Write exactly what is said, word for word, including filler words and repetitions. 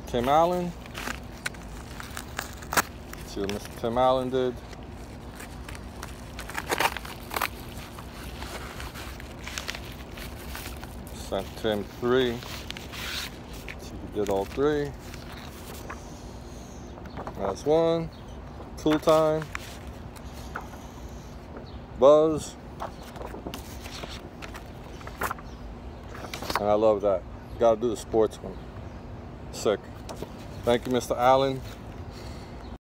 Tim Allen. Let's see what Mister Tim Allen did. Sent Tim three. Let's see if he did all three. That's one. Tool Time. Buzz. And I love that. Gotta do the sports one. Sick. Thank you, Mister Allen.